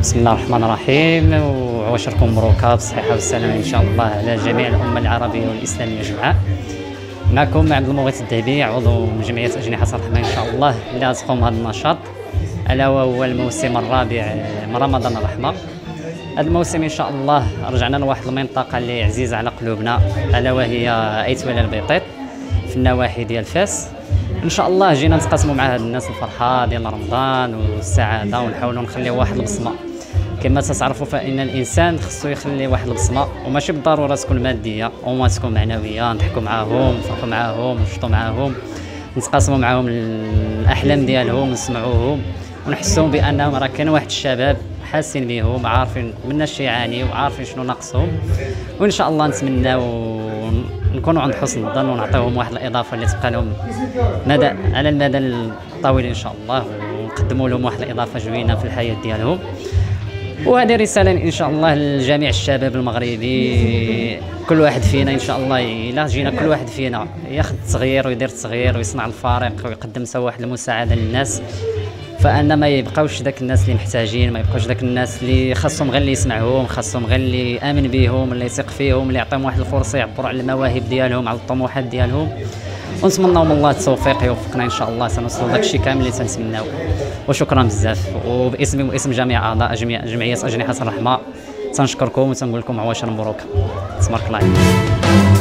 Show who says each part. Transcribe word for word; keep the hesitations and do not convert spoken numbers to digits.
Speaker 1: بسم الله الرحمن الرحيم، وعواشركم مبروكة بالصحة والسلامة إن شاء الله على جميع الأمة العربية والإسلامية جمعاء. معكم عبد المغيث الدهبي، عضو من جمعية أجنحة الرحمة إن شاء الله، اللي غتقوم بهذا النشاط ألا وهو الموسم الرابع من رمضان الرحمة. هذا الموسم إن شاء الله رجعنا لواحد المنطقة اللي عزيزة على قلوبنا، ألا وهي أيت ولا البيطيط في النواحي ديال فاس. ان شاء الله جينا نتقاسموا مع هاد الناس الفرحه ديال رمضان والسعاده، ونحاولوا نخليو واحد البصمه. كما تتعرفوا فان الانسان خصو يخلي واحد البصمه، وماشي بالضروره تكون ماديه، وما تكون معنويه. نضحكوا معاهم، نفرحوا معاهم، نشطوا معاهم، نتقاسموا معاهم الاحلام ديالهم، نسمعوهم ونحسوهم بانهم راه كاين واحد الشباب حاسين بهم، عارفين من اش يعاني وعارفين شنو ناقصهم. وان شاء الله نتمناو نكونوا عند حسن الظن، ونعطيوهم واحد الاضافه اللي تبقى لهم مدى على المدى الطويل ان شاء الله، ونقدموا لهم واحد الاضافه زوينه في الحياه ديالهم. وهذه رساله ان شاء الله لجميع الشباب المغربي، كل واحد فينا ان شاء الله الا جينا كل واحد فينا ياخذ التغيير ويدير التغيير ويصنع الفارق ويقدم سوا واحد المساعده للناس، فان ما يبقاوش ذاك الناس اللي محتاجين، ما يبقاوش ذاك الناس اللي خاصهم غير اللي يسمعهم، خاصهم غير اللي يامن بهم، اللي يثق فيهم، اللي يعطيهم واحد الفرصه يعبروا على المواهب ديالهم، على الطموحات ديالهم. ونتمنوا من الله التوفيق يوفقنا ان شاء الله، سنوصلوا داك الشيء كامل اللي تنتمناو. وشكرا بزاف، وباسمي واسم جميع اعضاء جمعيه اجنحه الرحمه تنشكركم وتنقول لكم عواشر مبروكه. تبارك الله عليكم.